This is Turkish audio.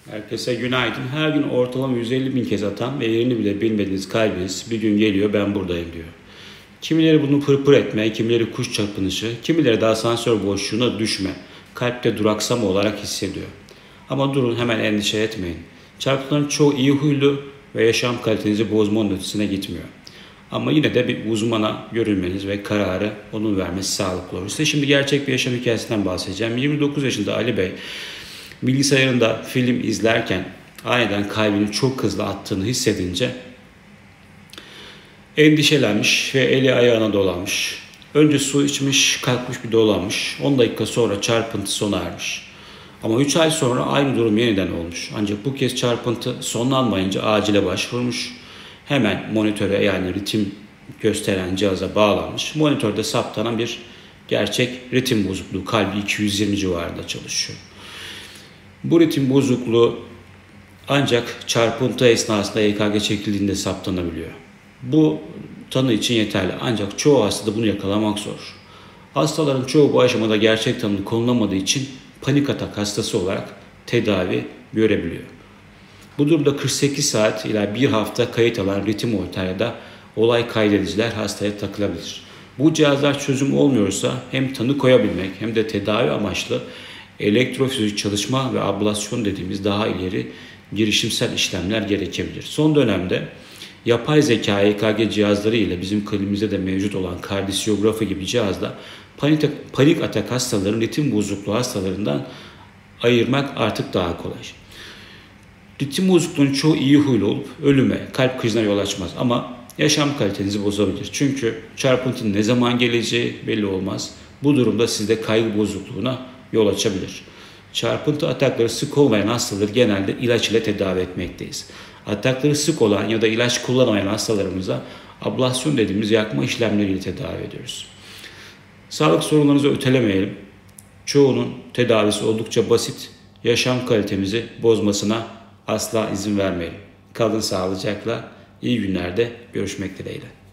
Herkese günaydın. Her gün ortalama 150 bin kez atan ve yerini bile bilmediğiniz kalbiniz bir gün geliyor ben buradayım diyor. Kimileri bunu pırpır etme, kimileri kuş çarpınışı, kimileri de asansör boşluğuna düşme, kalpte duraksama olarak hissediyor. Ama durun, hemen endişe etmeyin. Çarpıntıların çoğu iyi huylu ve yaşam kalitenizi bozmanın ötesine gitmiyor. Ama yine de bir uzmana görülmeniz ve kararı onun vermesi sağlıklı olur. Size şimdi gerçek bir yaşam hikayesinden bahsedeceğim. 29 yaşında Ali Bey bilgisayarında film izlerken aniden kalbinin çok hızlı attığını hissedince endişelenmiş ve eli ayağına dolanmış. Önce su içmiş, kalkmış bir dolanmış. 10 dakika sonra çarpıntı sona ermiş. Ama 3 ay sonra aynı durum yeniden olmuş. Ancak bu kez çarpıntı sonlanmayınca acile başvurmuş. Hemen monitöre, yani ritim gösteren cihaza bağlanmış. Monitörde saptanan bir gerçek ritim bozukluğu. Kalbi 220 civarında çalışıyor. Bu ritim bozukluğu ancak çarpıntı esnasında EKG çekildiğinde saptanabiliyor. Bu tanı için yeterli, ancak çoğu hastada bunu yakalamak zor. Hastaların çoğu bu aşamada gerçek tanı konulamadığı için panik atak hastası olarak tedavi görebiliyor. Bu durumda 48 saat ila 1 hafta kayıt alan ritim monitör ya da olay kaydediciler hastaya takılabilir. Bu cihazlar çözüm olmuyorsa hem tanı koyabilmek hem de tedavi amaçlı elektrofizyolojik çalışma ve ablasyon dediğimiz daha ileri girişimsel işlemler gerekebilir. Son dönemde yapay zeka EKG cihazları ile bizim klinikimizde de mevcut olan kardiyografi gibi cihazda panik atak hastalarının ritim bozukluğu hastalarından ayırmak artık daha kolay. Ritim bozukluğunun çoğu iyi huylu olup ölüme, kalp krizine yol açmaz ama yaşam kalitenizi bozabilir. Çünkü çarpıntının ne zaman geleceği belli olmaz. Bu durumda sizde kaygı bozukluğuna yol açabilir. Çarpıntı atakları sık olmayan hastaları genelde ilaç ile tedavi etmekteyiz. Atakları sık olan ya da ilaç kullanmayan hastalarımıza ablasyon dediğimiz yakma işlemleriyle tedavi ediyoruz. Sağlık sorunlarınızı ötelemeyelim. Çoğunun tedavisi oldukça basit. Yaşam kalitemizi bozmasına asla izin vermeyelim. Kalın sağlıcakla, iyi günlerde görüşmek dileğiyle.